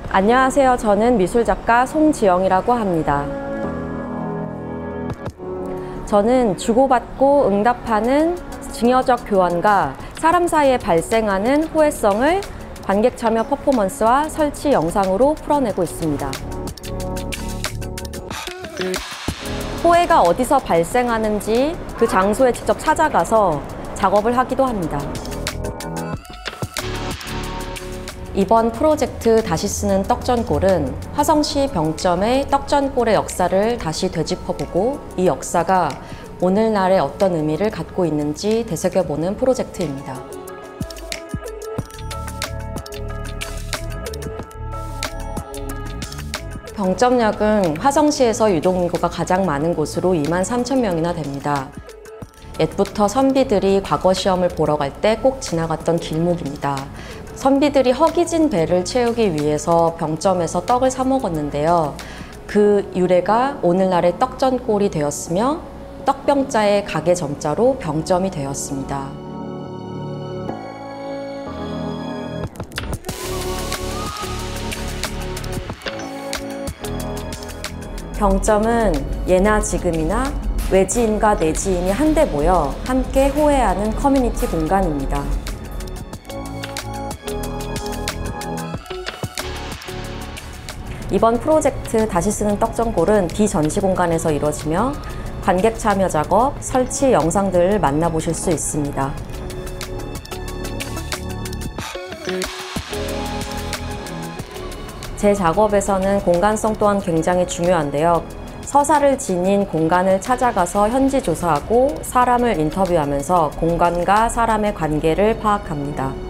안녕하세요. 저는 미술작가 송지영이라고 합니다. 저는 주고받고 응답하는 증여적 교환과 사람 사이에 발생하는 호혜성을 관객 참여 퍼포먼스와 설치 영상으로 풀어내고 있습니다. 호혜가 어디서 발생하는지 그 장소에 직접 찾아가서 작업을 하기도 합니다. 이번 프로젝트 다시 쓰는 떡전골은 화성시 병점의 떡전골의 역사를 다시 되짚어보고 이 역사가 오늘날에 어떤 의미를 갖고 있는지 되새겨보는 프로젝트입니다. 병점역은 화성시에서 유동인구가 가장 많은 곳으로 23,000명이나 됩니다. 옛부터 선비들이 과거 시험을 보러 갈 때 꼭 지나갔던 길목입니다. 선비들이 허기진 배를 채우기 위해서 병점에서 떡을 사 먹었는데요. 그 유래가 오늘날의 떡전골이 되었으며 떡병자의 가게 점자로 병점이 되었습니다. 병점은 예나 지금이나 외지인과 내지인이 한데 모여 함께 호혜하는 커뮤니티 공간입니다. 이번 프로젝트 다시 쓰는 떡전골은 비전시 공간에서 이루어지며 관객 참여 작업, 설치 영상들을 만나보실 수 있습니다. 제 작업에서는 공간성 또한 굉장히 중요한데요. 서사를 지닌 공간을 찾아가서 현지 조사하고 사람을 인터뷰하면서 공간과 사람의 관계를 파악합니다.